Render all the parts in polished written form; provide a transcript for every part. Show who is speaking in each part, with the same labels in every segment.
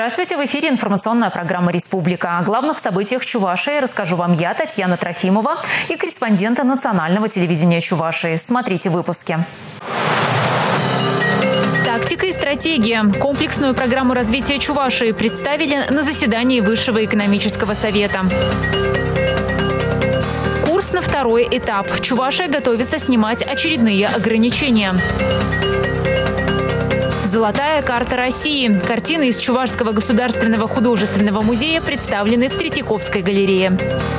Speaker 1: Здравствуйте! В эфире информационная программа «Республика». О главных событиях Чувашии расскажу вам я, Татьяна Трофимова, и корреспонденты национального телевидения Чувашии. Смотрите выпуски. Тактика и стратегия. Комплексную программу развития Чувашии представили на заседании Высшего экономического совета. Курс на второй этап. Чувашия готовится снимать очередные ограничения. Золотая карта России. Картины из Чувашского государственного художественного музея представлены в Третьяковской галерее.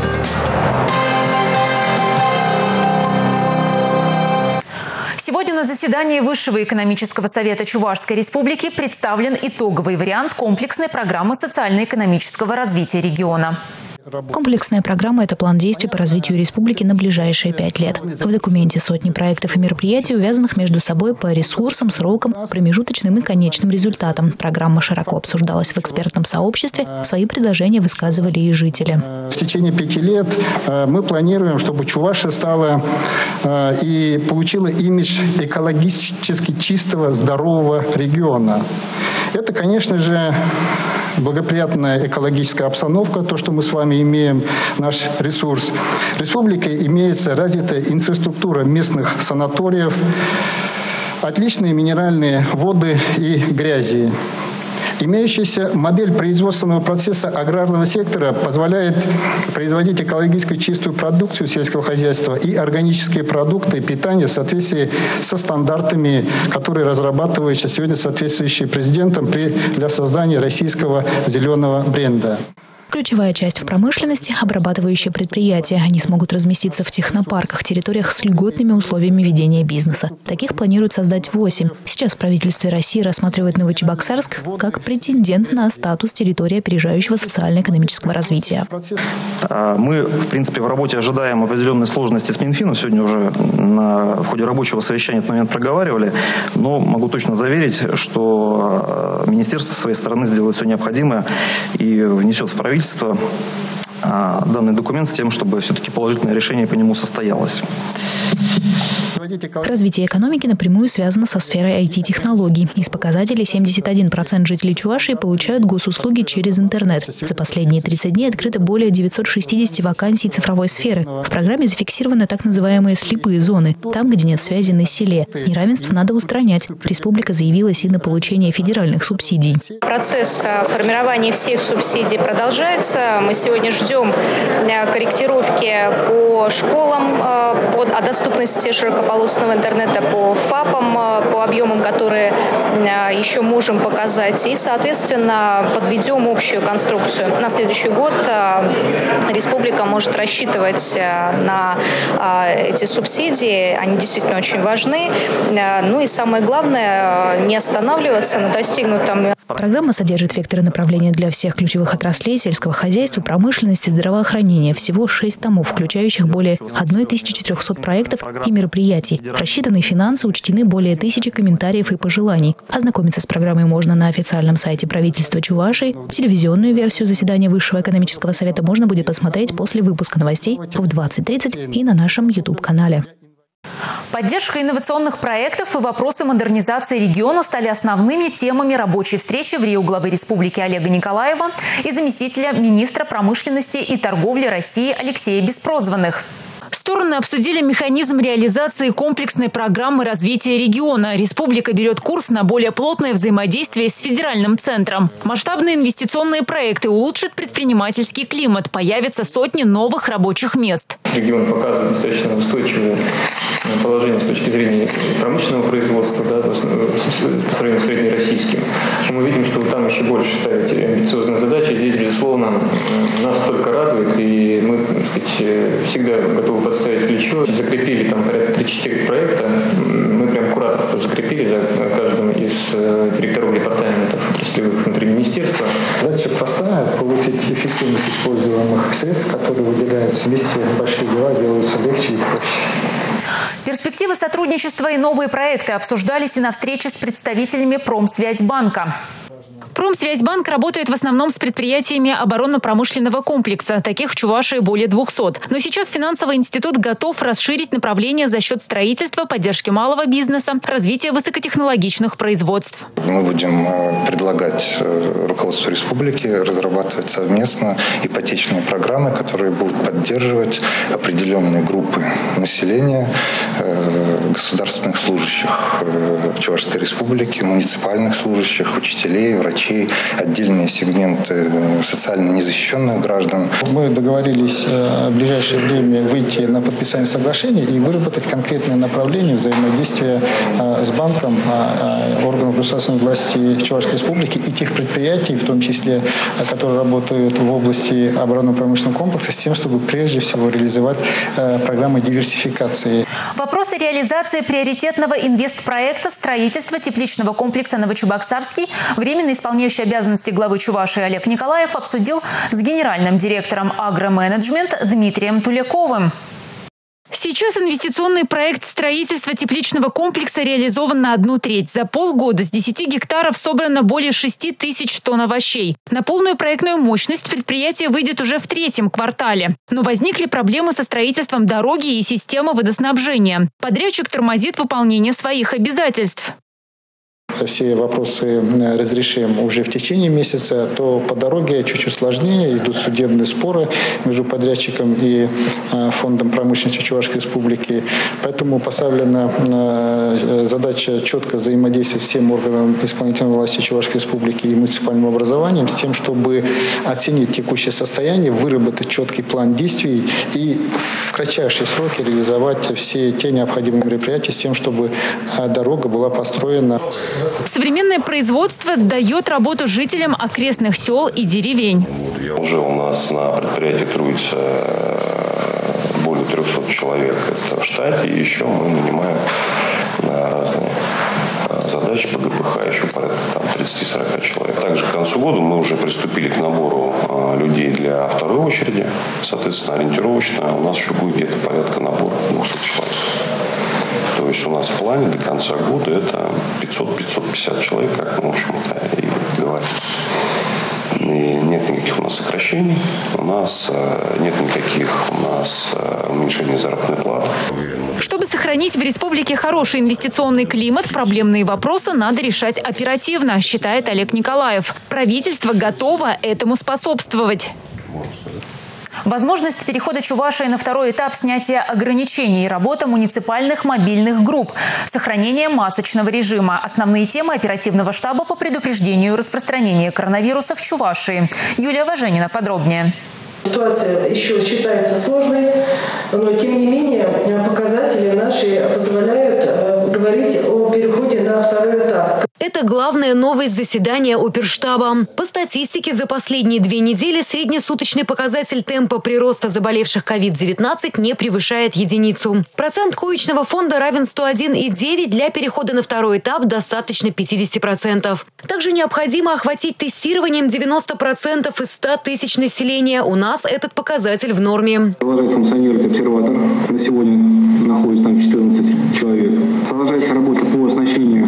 Speaker 1: Сегодня на заседании Высшего экономического совета Чувашской республики представлен итоговый вариант комплексной программы социально-экономического развития региона.
Speaker 2: Комплексная программа – это план действий по развитию республики на ближайшие 5 лет. В документе сотни проектов и мероприятий, увязанных между собой по ресурсам, срокам, промежуточным и конечным результатам. Программа широко обсуждалась в экспертном сообществе, свои предложения высказывали и жители.
Speaker 3: В течение 5 лет мы планируем, чтобы Чувашия стала и получила имидж экологически чистого, здорового региона. Это, конечно же, благоприятная экологическая обстановка, то, что мы с вами имеем, наш ресурс. В республике имеется развитая инфраструктура местных санаториев, отличные минеральные воды и грязи. Имеющаяся модель производственного процесса аграрного сектора позволяет производить экологически чистую продукцию сельского хозяйства и органические продукты питания в соответствии со стандартами, которые разрабатываются сегодня соответствующие президентом для создания российского зеленого бренда.
Speaker 2: Ключевая часть в промышленности – обрабатывающие предприятия. Они смогут разместиться в технопарках, территориях с льготными условиями ведения бизнеса. Таких планируют создать 8. Сейчас в правительстве России рассматривают Новочебоксарск как претендент на статус территории опережающего социально-экономического развития.
Speaker 4: Мы, в принципе, в работе ожидаем определенные сложности с Минфином. Сегодня уже в ходе рабочего совещания этот момент проговаривали. Но могу точно заверить, что министерство со своей стороны сделает все необходимое и внесет в правительство данный документ с тем, чтобы все-таки положительное решение по нему состоялось.
Speaker 2: Развитие экономики напрямую связано со сферой IT-технологий. Из показателей 71% жителей Чувашии получают госуслуги через интернет. За последние 30 дней открыто более 960 вакансий цифровой сферы. В программе зафиксированы так называемые слепые зоны, там, где нет связи на селе. Неравенство надо устранять. Республика заявилась и на получение федеральных субсидий.
Speaker 5: Процесс формирования всех субсидий продолжается. Мы сегодня ждем корректировки по школам, о доступности широкополосного интернета, по ФАПам, по объемам, которые еще можем показать. И, соответственно, подведем общую конструкцию. На следующий год республика может рассчитывать на эти субсидии. Они действительно очень важны. Ну и самое главное, не останавливаться на достигнутом.
Speaker 2: Программа содержит векторы направления для всех ключевых отраслей сельского хозяйства, промышленности, здравоохранения. Всего 6 томов, включающих более 1400 проектов и мероприятий. Рассчитанные финансы, учтены более 1000 комментариев и пожеланий. Ознакомиться с программой можно на официальном сайте правительства Чувашии. Телевизионную версию заседания Высшего экономического совета можно будет посмотреть после выпуска новостей в 20:30 и на нашем YouTube-канале.
Speaker 1: Поддержка инновационных проектов и вопросы модернизации региона стали основными темами рабочей встречи в Рио главы республики Олега Николаева и заместителя министра промышленности и торговли России Алексея Беспрозванных. Стороны обсудили механизм реализации комплексной программы развития региона. Республика берет курс на более плотное взаимодействие с федеральным центром. Масштабные инвестиционные проекты улучшат предпринимательский климат. Появятся сотни новых рабочих мест.
Speaker 6: Регион показывает достаточно устойчивое положение с точки зрения промышленного производства, по сравнению с среднероссийским. Мы видим, что там еще больше ставить амбициозные задачи. Здесь, безусловно, нас только радует, и мы, всегда готовы подставить плечо. Закрепили там порядка 3-4 проекта. Мы прям кураторство закрепили за каждым из директоров департаментов отраслевых внутри министерства.
Speaker 3: Задача простая – повысить эффективность используемых средств, которые выделяются. Вместе большие дела делаются легче и проще.
Speaker 1: Перспективы сотрудничества и новые проекты обсуждались и на встрече с представителями Промсвязьбанка. Промсвязьбанк работает в основном с предприятиями оборонно-промышленного комплекса. Таких в Чувашии более 200. Но сейчас финансовый институт готов расширить направление за счет строительства, поддержки малого бизнеса, развития высокотехнологичных производств.
Speaker 7: Мы будем предлагать руководству республики разрабатывать совместно ипотечные программы, которые будут поддерживать определенные группы населения, государственных служащих Чувашской республики, муниципальных служащих, учителей, врачей, отдельные сегменты социально незащищенных граждан.
Speaker 3: Мы договорились в ближайшее время выйти на подписание соглашения и выработать конкретное направление взаимодействия с банком, органов государственной власти Чувашской республики и тех предприятий, в том числе, которые работают в области оборонно-промышленного комплекса, с тем, чтобы прежде всего реализовать программы диверсификации.
Speaker 1: Вопросы реализации приоритетного инвестпроекта строительства тепличного комплекса Новочебоксарский временно исполняющий обязанности главы Чувашии Олег Николаев обсудил с генеральным директором «Агроменеджмент» Дмитрием Туляковым. Сейчас инвестиционный проект строительства тепличного комплекса реализован на 1/3. За полгода с 10 гектаров собрано более 6 тысяч тонн овощей. На полную проектную мощность предприятие выйдет уже в 3-м квартале. Но возникли проблемы со строительством дороги и системы водоснабжения. Подрядчик тормозит выполнение своих обязательств.
Speaker 3: Все вопросы разрешим уже в течение месяца, то по дороге чуть-чуть сложнее. Идут судебные споры между подрядчиком и Фондом промышленности Чувашской республики. Поэтому поставлена задача четко взаимодействовать всем органам исполнительной власти Чувашской республики и муниципальным образованием с тем, чтобы оценить текущее состояние, выработать четкий план действий и в кратчайшие сроки реализовать все те необходимые мероприятия с тем, чтобы дорога была построена.
Speaker 1: Современное производство дает работу жителям окрестных сел и деревень.
Speaker 8: Уже у нас на предприятии трудится более 300 человек это в штате, и еще мы нанимаем на разные задачи по ГПХ еще порядка 30-40 человек. Также к концу года мы уже приступили к набору людей для второй очереди. Соответственно, ориентировочно у нас еще будет где-то порядка набора 200 человек. То есть у нас в плане до конца года это 500-550 человек, как мы, в общем-то, и говорим. И нет никаких у нас сокращений, у нас нет никаких уменьшений заработной платы.
Speaker 1: Чтобы сохранить в республике хороший инвестиционный климат, проблемные вопросы надо решать оперативно, считает Олег Николаев. Правительство готово этому способствовать. Возможность перехода Чувашии на второй этап снятия ограничений, работа муниципальных мобильных групп, сохранение масочного режима. Основные темы оперативного штаба по предупреждению распространения коронавируса в Чувашии. Юлия Важенина подробнее.
Speaker 9: Ситуация еще считается сложной, но тем не менее показатели наши позволяют говорить о переходе на второй этап.
Speaker 10: Это главная новость заседания оперштаба. По статистике, за последние 2 недели среднесуточный показатель темпа прироста заболевших COVID-19 не превышает 1. Процент коечного фонда равен 101,9. Для перехода на второй этап достаточно 50%. Также необходимо охватить тестированием 90% из 100 тысяч населения. У нас этот показатель в норме.
Speaker 11: Продолжает функционировать обсерватор. На сегодня находится там 14 человек. Продолжается работа по оснащению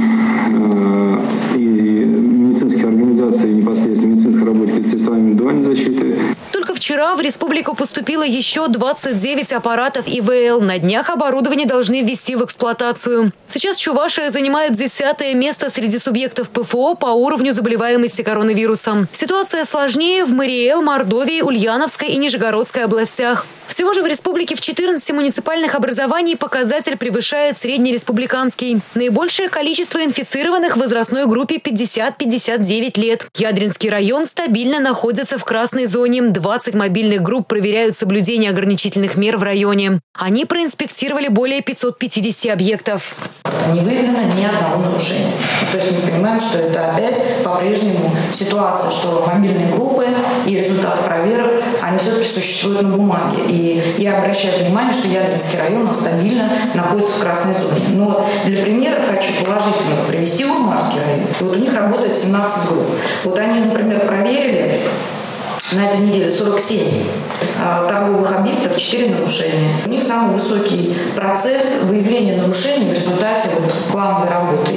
Speaker 11: и медицинских организаций, непосредственно медицинских работников средствами индивидуальной защиты.
Speaker 10: Только вчера в республику поступило еще 29 аппаратов ИВЛ. На днях оборудование должны ввести в эксплуатацию. Сейчас Чувашия занимает 10-е место среди субъектов ПФО по уровню заболеваемости коронавирусом. Ситуация сложнее в Мариэл, Мордовии, Ульяновской и Нижегородской областях. Всего же в республике в 14 муниципальных образований показатель превышает среднереспубликанский. Наибольшее количество инфицированных в возрастной группе 50-59 лет. Ядринский район стабильно находится в красной зоне. 20 мобильных групп проверяют соблюдение ограничительных мер в районе. Они проинспектировали более 550 объектов.
Speaker 12: Не выявлено ни одного нарушения. То есть мы понимаем, что это опять по-прежнему ситуация, что мобильные группы и результаты проверок, они все-таки существуют на бумаге. И я обращаю внимание, что Ядринский район стабильно находится в красной зоне. Но для примера хочу положительно привести Урманский район. И вот у них работает 17 групп. Вот они, например, проверили на этой неделе 47 торговых объектов, 4 нарушения. У них самый высокий процент выявления нарушений в результате плановой работы.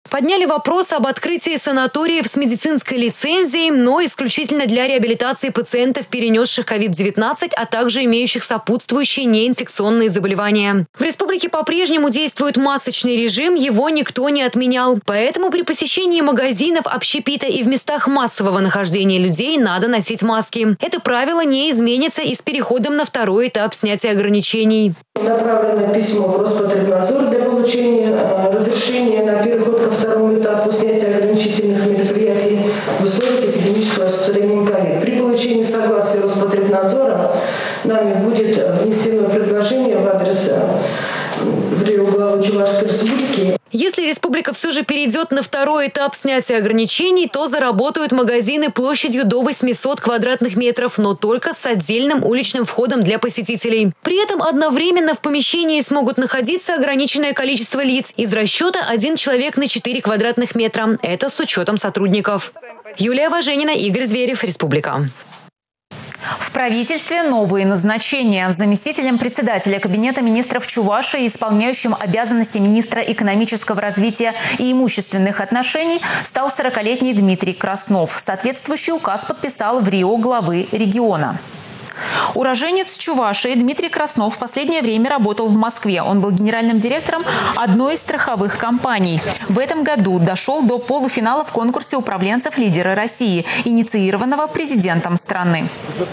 Speaker 10: Подняли вопрос об открытии санаториев с медицинской лицензией, но исключительно для реабилитации пациентов, перенесших COVID-19, а также имеющих сопутствующие неинфекционные заболевания. В республике по-прежнему действует масочный режим, его никто не отменял. Поэтому при посещении магазинов, общепита и в местах массового нахождения людей надо носить маски. Это правило не изменится и с переходом на второй этап снятия ограничений.
Speaker 9: Направлено письмо в Роспотребнадзор для получения разрешения на переход ко второму этапу снятия ограничительных мероприятий в условиях эпидемического распространения ковид. При получении согласия Роспотребнадзора нами будет внесено предложение в адрес главы Чувашской республики.
Speaker 10: Если республика все же перейдет на второй этап снятия ограничений, то заработают магазины площадью до 800 квадратных метров, но только с отдельным уличным входом для посетителей. При этом одновременно в помещении смогут находиться ограниченное количество лиц из расчета 1 человек на 4 квадратных метра. Это с учетом сотрудников. Юлия Важенина, Игорь Зверев, Республика.
Speaker 1: В правительстве новые назначения. Заместителем председателя Кабинета министров Чувашии, исполняющим обязанности министра экономического развития и имущественных отношений, стал 40-летний Дмитрий Краснов. Соответствующий указ подписал в Рио главы региона. Уроженец Чувашии Дмитрий Краснов в последнее время работал в Москве. Он был генеральным директором одной из страховых компаний. В этом году дошел до полуфинала в конкурсе управленцев «Лидеры России», инициированного президентом страны.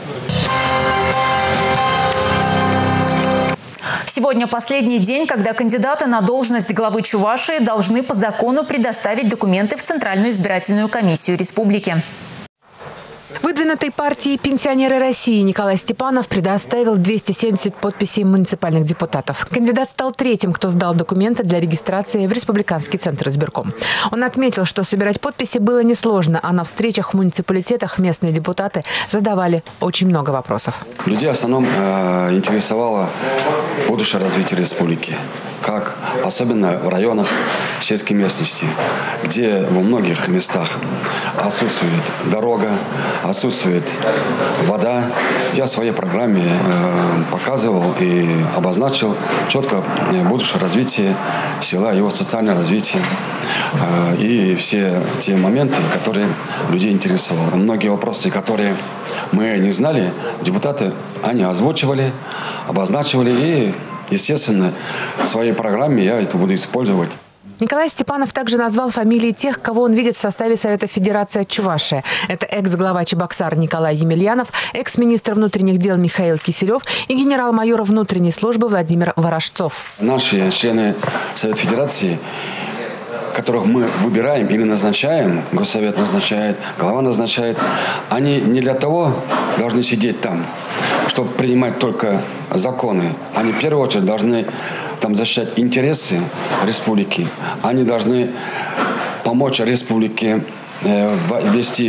Speaker 1: Сегодня последний день, когда кандидаты на должность главы Чувашии должны по закону предоставить документы в Центральную избирательную комиссию республики.
Speaker 13: Выдвинутый партией «Пенсионеры России» Николай Степанов предоставил 270 подписей муниципальных депутатов. Кандидат стал третьим, кто сдал документы для регистрации в Республиканский центр избирком. Он отметил, что собирать подписи было несложно, а на встречах в муниципалитетах местные депутаты задавали очень много вопросов.
Speaker 14: Людей в основном интересовало будущее развитие республики. Как, особенно в районах сельской местности, где во многих местах отсутствует дорога, отсутствует вода. Я в своей программе показывал и обозначил четко будущее развитие села, его социальное развитие и все те моменты, которые людей интересовали. Многие вопросы, которые мы не знали, депутаты, они озвучивали, обозначивали и, естественно, в своей программе я это буду использовать.
Speaker 13: Николай Степанов также назвал фамилии тех, кого он видит в составе Совета Федерации от Чувашии. Это экс-глава Чебоксар Николай Емельянов, экс-министр внутренних дел Михаил Киселев и генерал-майор внутренней службы Владимир Ворожцов.
Speaker 14: Наши члены Совета Федерации, которых мы выбираем или назначаем, Госсовет назначает, глава назначает, они не для того должны сидеть там, чтобы принимать только законы. Они в первую очередь должны там защищать интересы республики. Они должны помочь республике вести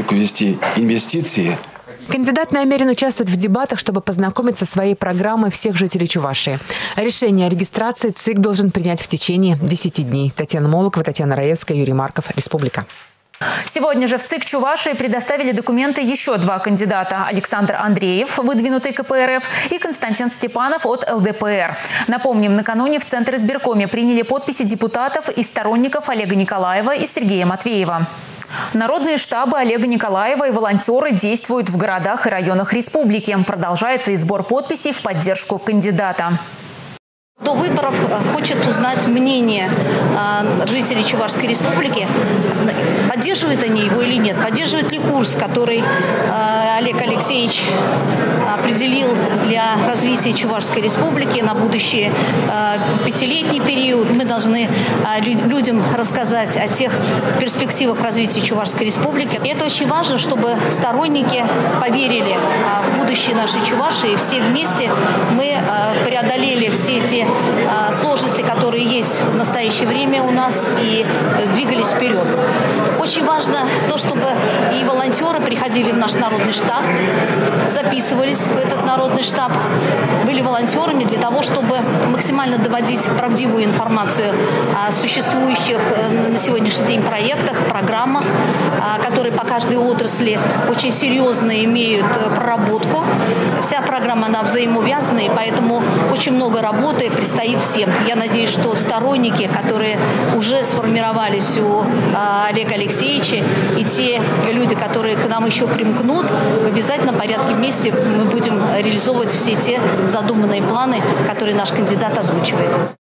Speaker 14: инвестиции.
Speaker 13: Кандидат намерен участвовать в дебатах, чтобы познакомиться со своей программой всех жителей Чувашии. Решение о регистрации ЦИК должен принять в течение 10 дней. Татьяна Молокова, Татьяна Раевская, Юрий Марков, Республика.
Speaker 1: Сегодня же в ЦИК Чувашии предоставили документы еще два кандидата. Александр Андреев, выдвинутый КПРФ, и Константин Степанов от ЛДПР. Напомним, накануне в Центр избиркоме приняли подписи депутатов и сторонников Олега Николаева и Сергея Матвеева. Народные штабы Олега Николаева и волонтеры действуют в городах и районах республики. Продолжается и сбор подписей в поддержку кандидата.
Speaker 15: До выборов хочет узнать мнение жителей Чувашской республики, поддерживают они его или нет, поддерживает ли курс, который Олег Алексеевич определил для развития Чувашской республики на будущий 5-летний период. Мы должны людям рассказать о тех перспективах развития Чувашской республики. И это очень важно, чтобы сторонники поверили в будущее нашей Чувашии. Все вместе мы преодолели все эти сложности, которые есть в настоящее время у нас, и двигались вперед. Очень важно то, чтобы и волонтеры приходили в наш народный штаб, записывались в этот народный штаб, были волонтерами для того, чтобы максимально доводить правдивую информацию о существующих на сегодняшний день проектах, программах, которые по каждой отрасли очень серьезно имеют проработку. Вся программа, она взаимоувязана, и поэтому очень много работы предстоит всем. Я надеюсь, что сторонники, которые уже сформировались у Олега Алексеевича, и те люди, которые к нам еще примкнут, в обязательном порядке вместе мы будем реализовывать все те задуманные планы, которые наш кандидат озвучивает.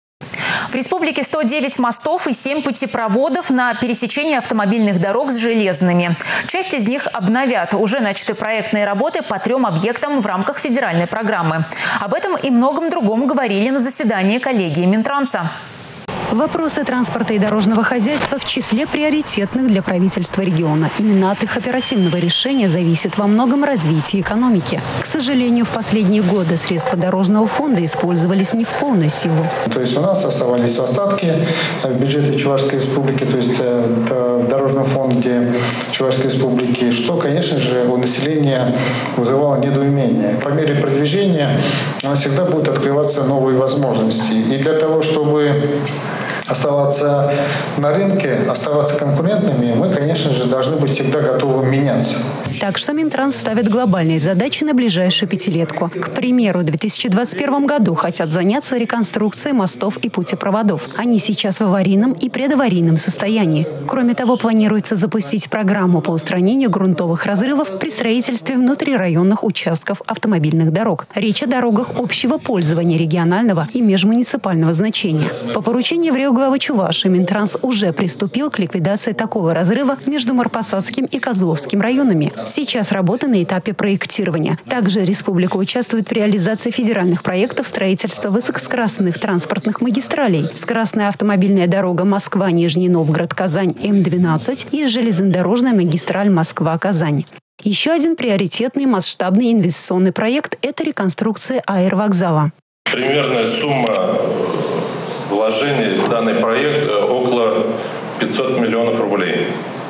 Speaker 1: В республике 109 мостов и 7 путепроводов на пересечении автомобильных дорог с железными. Часть из них обновят. Уже начаты проектные работы по 3 объектам в рамках федеральной программы. Об этом и многом другом говорили на заседании коллегии Минтранса.
Speaker 2: Вопросы транспорта и дорожного хозяйства в числе приоритетных для правительства региона. Именно от их оперативного решения зависит во многом развитие экономики. К сожалению, в последние годы средства дорожного фонда использовались не в полную силу.
Speaker 3: То есть у нас оставались остатки в бюджете Чувашской республики, то есть в дорожном фонде Чувашской республики, что, конечно же, у населения вызывало недоумение. По мере продвижения всегда будут открываться новые возможности. И для того, чтобы оставаться на рынке, оставаться конкурентными, мы, конечно же, должны быть всегда готовы меняться.
Speaker 2: Так что Минтранс ставит глобальные задачи на ближайшую пятилетку. К примеру, в 2021 году хотят заняться реконструкцией мостов и путепроводов. Они сейчас в аварийном и предаварийном состоянии. Кроме того, планируется запустить программу по устранению грунтовых разрывов при строительстве внутрирайонных участков автомобильных дорог. Речь о дорогах общего пользования регионального и межмуниципального значения. По поручению главы Чувашии Минтранс уже приступил к ликвидации такого разрыва между Марпасадским и Козловским районами. Сейчас работа на этапе проектирования. Также республика участвует в реализации федеральных проектов строительства высокоскоростных транспортных магистралей. Скоростная автомобильная дорога Москва-Нижний Новгород-Казань М12 и железнодорожная магистраль Москва-Казань. Еще один приоритетный масштабный инвестиционный проект – это реконструкция аэровокзала.
Speaker 16: Примерная сумма вложений в данный проект около 500 миллионов рублей.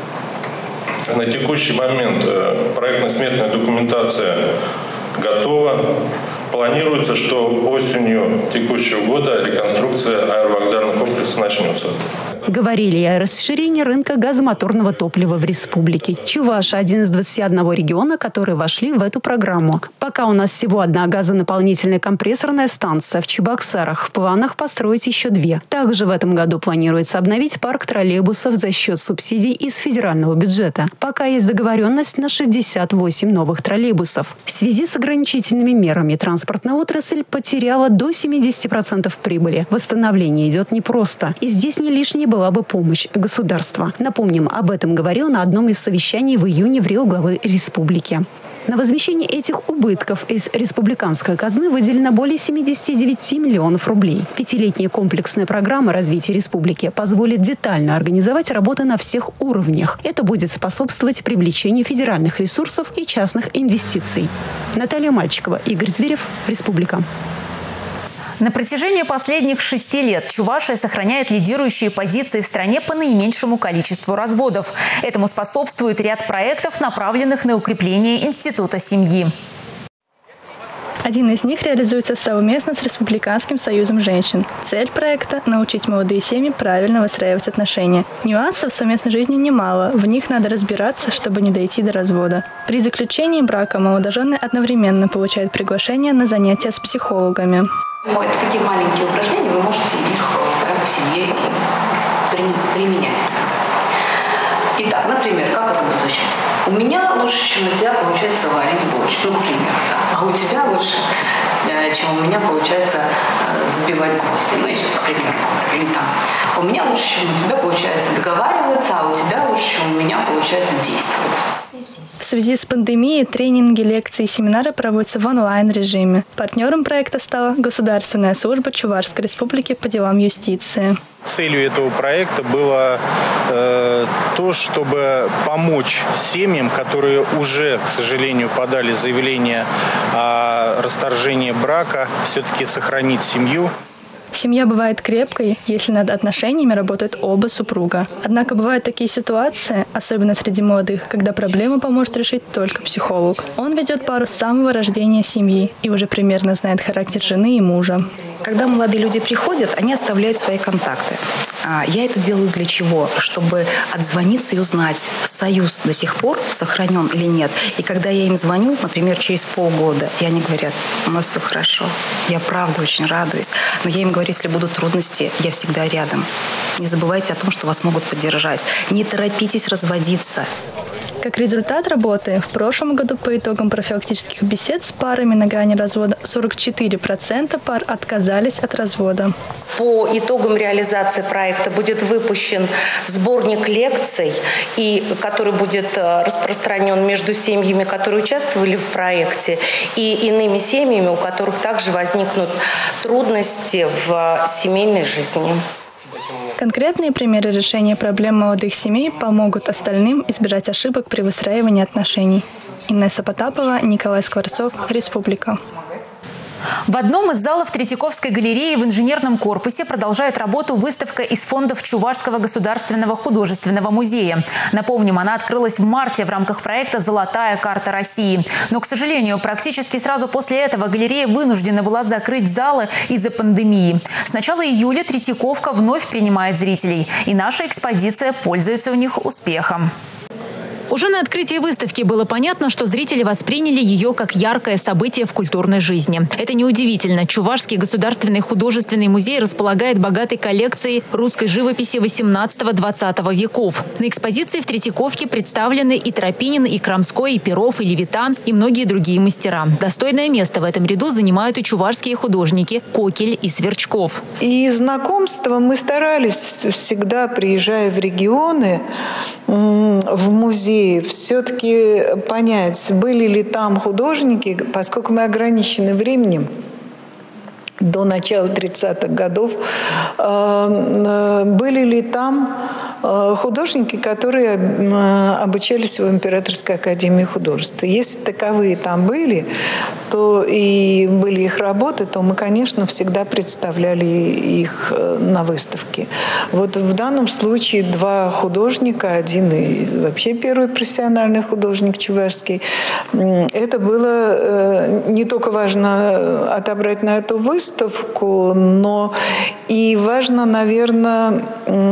Speaker 16: На текущий момент проектно-сметная документация готова. Планируется, что осенью текущего года реконструкция аэровокзального комплекса начнется.
Speaker 2: Говорили и о расширении рынка газомоторного топлива в республике. Чувашия – один из 21 региона, которые вошли в эту программу. Пока у нас всего одна газонаполнительная компрессорная станция в Чебоксарах. В планах построить еще 2. Также в этом году планируется обновить парк троллейбусов за счет субсидий из федерального бюджета. Пока есть договоренность на 68 новых троллейбусов. В связи с ограничительными мерами транспортная отрасль потеряла до 70% прибыли. Восстановление идет непросто. И здесь не лишний была бы помощь государства. Напомним, об этом говорил на одном из совещаний в июне в Рио главы республики. На возмещение этих убытков из республиканской казны выделено более 79 миллионов рублей. 5-летняя комплексная программа развития республики позволит детально организовать работы на всех уровнях. Это будет способствовать привлечению федеральных ресурсов и частных инвестиций. Наталья Мальчикова, Игорь Зверев, Республика.
Speaker 1: На протяжении последних 6 лет Чувашия сохраняет лидирующие позиции в стране по наименьшему количеству разводов. Этому способствует ряд проектов, направленных на укрепление института семьи.
Speaker 17: Один из них реализуется совместно с Республиканским союзом женщин. Цель проекта – научить молодые семьи правильно выстраивать отношения. Нюансов в совместной жизни немало, в них надо разбираться, чтобы не дойти до развода. При заключении брака молодожены одновременно получают приглашение на занятия с психологами.
Speaker 18: Это такие маленькие упражнения, вы можете их в семье применять. Итак, например, как это будет звучать? У меня лучше, чем у тебя, получается варить борщ, ну, к примеру, да. А у тебя лучше, чем у меня, получается забивать гвозди. Ну, я сейчас, к примеру, или там. У меня лучше, чем у тебя, получается договариваться, а у тебя лучше, чем у меня, получается действовать.
Speaker 17: В связи с пандемией тренинги, лекции и семинары проводятся в онлайн-режиме. Партнером проекта стала Государственная служба Чувашской республики по делам юстиции.
Speaker 19: Целью этого проекта было то, чтобы помочь семьям, которые уже, к сожалению, подали заявление о расторжении брака, все-таки сохранить семью.
Speaker 17: Семья бывает крепкой, если над отношениями работают оба супруга. Однако бывают такие ситуации, особенно среди молодых, когда проблему поможет решить только психолог. Он ведет пару с самого рождения семьи и уже примерно знает характер жены и мужа.
Speaker 20: Когда молодые люди приходят, они оставляют свои контакты. Я это делаю для чего? Чтобы отзвониться и узнать, союз до сих пор сохранен или нет. И когда я им звоню, например, через полгода, и они говорят, у нас все хорошо, я правда очень радуюсь. Но я им говорю, если будут трудности, я всегда рядом. Не забывайте о том, что вас могут поддержать. Не торопитесь разводиться.
Speaker 17: Как результат работы, в прошлом году по итогам профилактических бесед с парами на грани развода 44% пар отказались от развода.
Speaker 21: По итогам реализации проекта будет выпущен сборник лекций, который будет распространен между семьями, которые участвовали в проекте, и иными семьями, у которых также возникнут трудности в семейной жизни.
Speaker 17: Конкретные примеры решения проблем молодых семей помогут остальным избежать ошибок при выстраивании отношений. Инесса Потапова, Николай Скворцов, Республика.
Speaker 1: В одном из залов Третьяковской галереи в инженерном корпусе продолжает работу выставка из фондов Чувашского государственного художественного музея. Напомним, она открылась в марте в рамках проекта «Золотая карта России». Но, к сожалению, практически сразу после этого галерея вынуждена была закрыть залы из-за пандемии. С начала июля Третьяковка вновь принимает зрителей. И наша экспозиция пользуется у них успехом. Уже на открытии выставки было понятно, что зрители восприняли ее как яркое событие в культурной жизни. Это неудивительно. Чувашский государственный художественный музей располагает богатой коллекцией русской живописи 18-20 веков. На экспозиции в Третьяковке представлены и Тропинин, и Крамской, и Перов, и Левитан, и многие другие мастера. Достойное место в этом ряду занимают и чувашские художники Кокель и Сверчков.
Speaker 22: И знакомство мы старались всегда, приезжая в регионы, в музей, все-таки понять, были ли там художники, поскольку мы ограничены временем, до начала 30-х годов, были ли там художники, которые обучались в Императорской академии художеств. Если таковые там были, то и были их работы, то мы, конечно, всегда представляли их на выставке. Вот в данном случае два художника, один и вообще первый профессиональный художник чувашский. Это было не только важно отобрать на эту выставку, но и важно, наверное,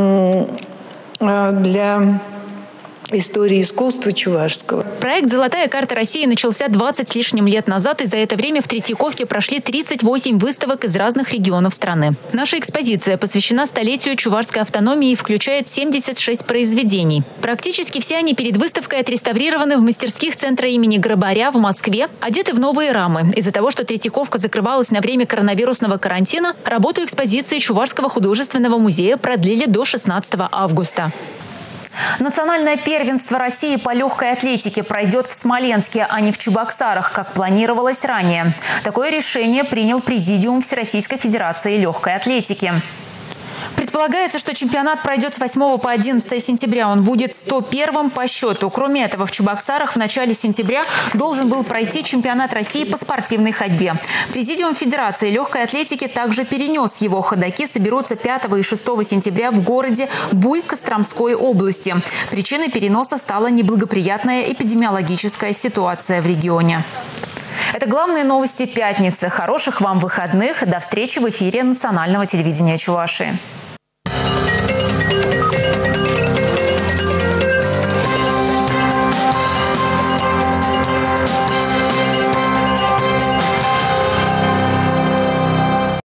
Speaker 22: для истории искусства чувашского.
Speaker 1: Проект «Золотая карта России» начался 20 с лишним лет назад, и за это время в Третьяковке прошли 38 выставок из разных регионов страны. Наша экспозиция посвящена столетию чувашской автономии и включает 76 произведений. Практически все они перед выставкой отреставрированы в мастерских центра имени Грабаря в Москве, одеты в новые рамы. Из-за того, что Третьяковка закрывалась на время коронавирусного карантина, работу экспозиции Чувашского художественного музея продлили до 16 августа. Национальное первенство России по легкой атлетике пройдет в Смоленске, а не в Чебоксарах, как планировалось ранее. Такое решение принял Президиум Всероссийской Федерации легкой атлетики. Предполагается, что чемпионат пройдет с 8 по 11 сентября. Он будет 101-м по счету. Кроме этого, в Чебоксарах в начале сентября должен был пройти чемпионат России по спортивной ходьбе. Президиум Федерации легкой атлетики также перенес его. Ходоки соберутся 5 и 6 сентября в городе Буй Костромской области. Причиной переноса стала неблагоприятная эпидемиологическая ситуация в регионе. Это главные новости пятницы. Хороших вам выходных. До встречи в эфире национального телевидения Чувашии.